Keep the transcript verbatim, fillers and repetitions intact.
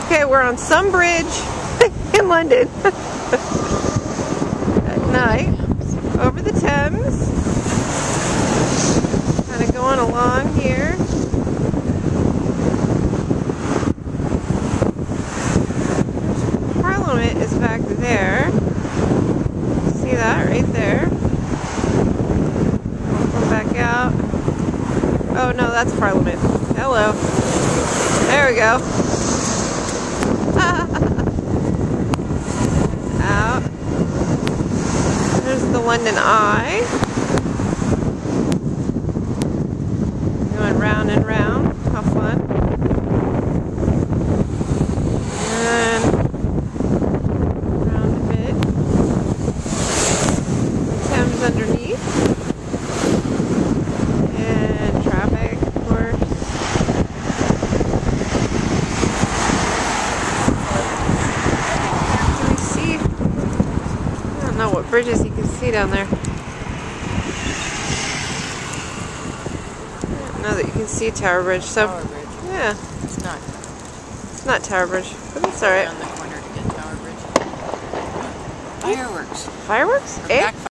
Okay, we're on some bridge in London at night over the Thames. Kind of going along here. Parliament is back there. See that right there? We'll come back out. Oh no, that's Parliament. Hello. There we go. Out. There's the London Eye. Going round and round. How fun. And round a bit. The Thames underneath. And traffic, of course. I don't know what bridges you can see down there. I don't know that you can see Tower Bridge. So, Tower Bridge. Yeah. It's not. It's not Tower Bridge, but it's alright. On the corner to get Tower Bridge. Fireworks. Fireworks? Or Eh? back